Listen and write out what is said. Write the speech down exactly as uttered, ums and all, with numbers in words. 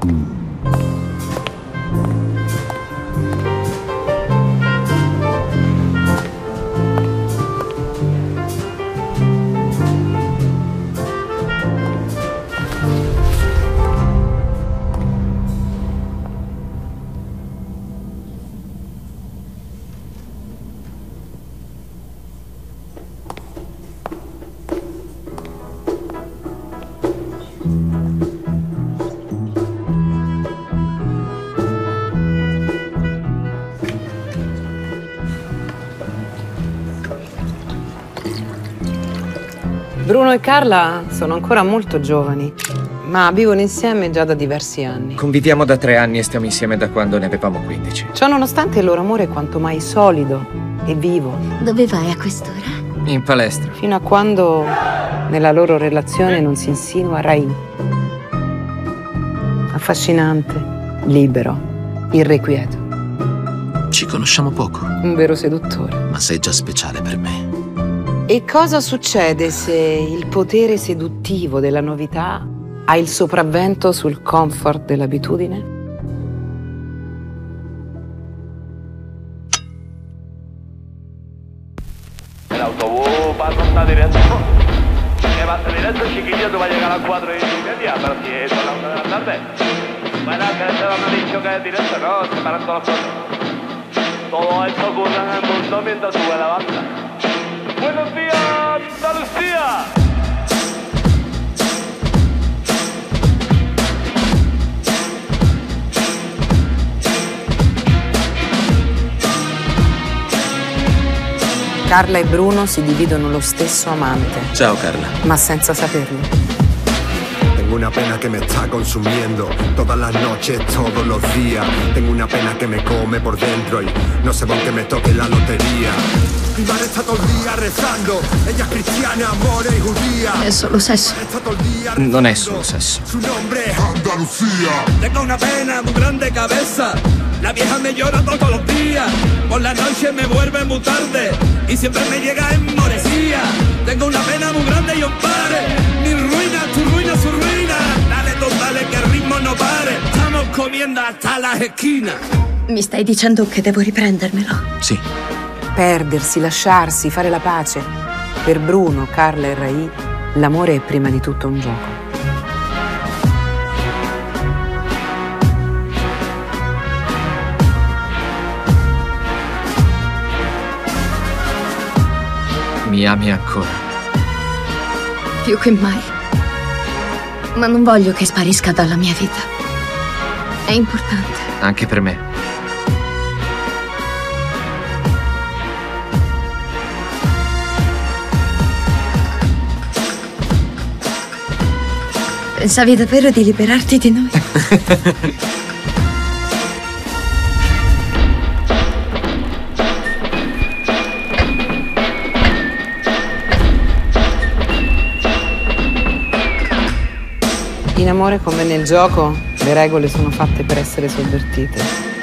Bruno e Carla sono ancora molto giovani, ma vivono insieme già da diversi anni. Conviviamo da tre anni e stiamo insieme da quando ne avevamo quindici. Ciò nonostante il loro amore è quanto mai solido e vivo. Dove vai a quest'ora? In palestra. Fino a quando nella loro relazione non si insinua Rain. Affascinante, libero, irrequieto. Ci conosciamo poco. Un vero seduttore. Ma sei già speciale per me. E cosa succede se il potere seduttivo della novità ha il sopravvento sul comfort dell'abitudine? L'autobús pasa hasta directo. Que va directo, chiquillo, tú vas a llegar a las cuatro y media, pero si es a las una de la tarde. Bueno, que este no me ha dicho que es directo, no, se paran todas las cosas. Todo esto ocurre en el mundo mientras sube la banda. ¡Buenos días, Andalucía! Carla e Bruno si dividono lo stesso amante. Ciao Carla. Ma senza saperlo. Tengo una pena que me está consumiendo todas las noches, todos los días. Tengo una pena que me come por dentro y no sé por qué me toque la lotería. Mi madre está todo el día rezando, ella es cristiana, amore y judía. È solo sesso. Está todo el día Non è solo sesso. Su nombre es Andalucía. Tengo una pena muy grande cabeza. La vieja me llora todos los días. Por la noche me vuelve muy tarde y siempre me llega en moresía. Tengo una pena muy grande y os pare. Mi ruina, tu ruina, su ruina. Dale, dale, que el ritmo no pare. Estamos comiendo hasta las esquinas. Mi stai dicendo che devo riprendermelo? Sì. Perdersi, lasciarsi, fare la pace. Per Bruno, Carla e Rai, l'amore è prima di tutto un gioco. Mi ami ancora. Più che mai. Ma non voglio che sparisca dalla mia vita. È importante. Anche per me. Pensavi davvero di liberarti di noi? In amore come nel gioco, le regole sono fatte per essere sovvertite.